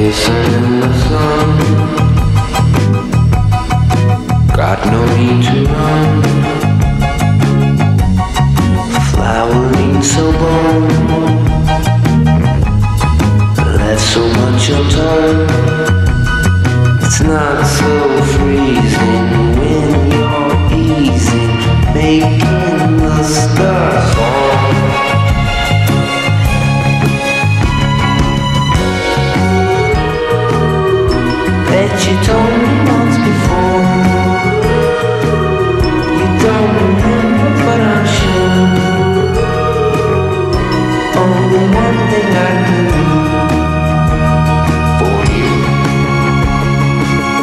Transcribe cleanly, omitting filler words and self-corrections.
Kissing in the sun, got no need to run. Flower needs so long, that's so much of time. It's not so freezing when you're easing. Make